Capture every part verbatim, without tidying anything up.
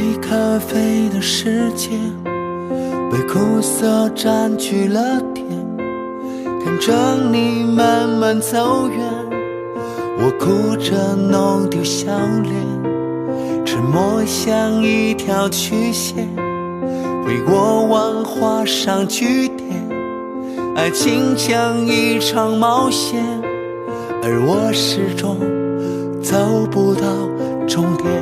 杯咖啡的世界被苦涩占据了天，看着你慢慢走远，我哭着弄丢笑脸，沉默像一条曲线，为过往画上句点。爱情像一场冒险，而我始终走不到终点。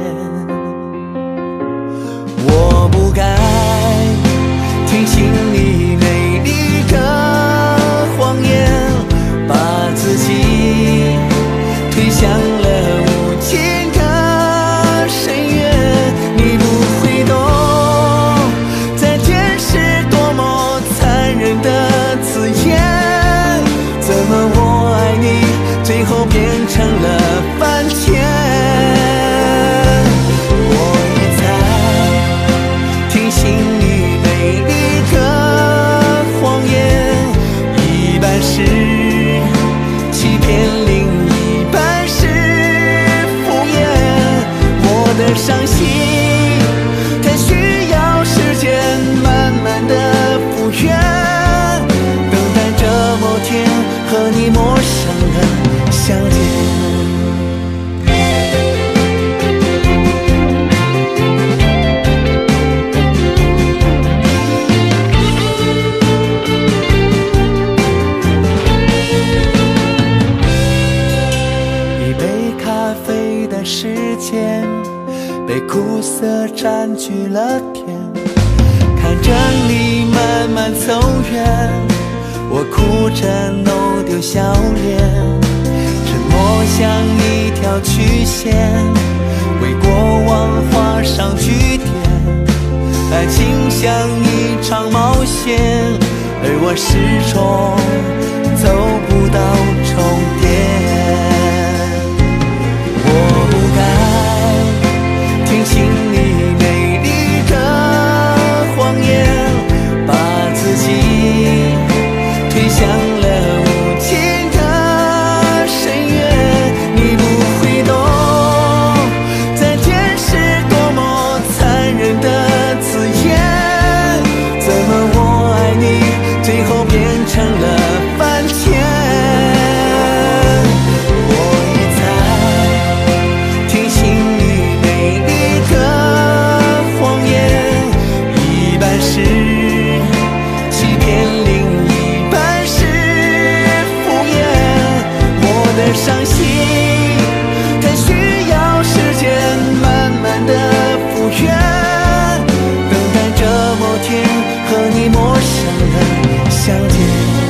我不该听信你美丽的谎言，把自己推向了无尽的深渊。你不会懂，在电视多么残忍的字眼，怎么我爱你最后变成了番茄。伤心它需要时间慢慢的复原，等待着某天和你陌生的相见。一杯咖啡的时间被苦涩占据了天，看着你慢慢走远，我哭着弄丢笑脸，沉默像一条曲线，为过往画上句点。爱情像一场冒险，而我始终走不到终点。我不该听信你美丽的谎言，把自己推向了无尽的深渊。你不会懂，在电视多么残忍的字眼，怎么我爱你最后变成了番茄。伤心它需要时间慢慢的复原，等待着某天和你陌生的相见。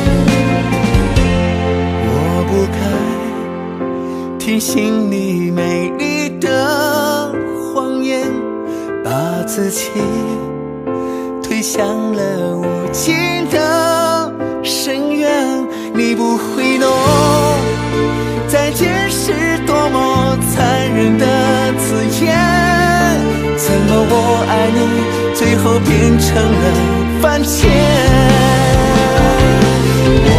我不该听信你美丽的谎言，把自己推向了无尽的深渊。你不会懂，在电视多么残忍的字眼，怎么我爱你最后变成了番茄。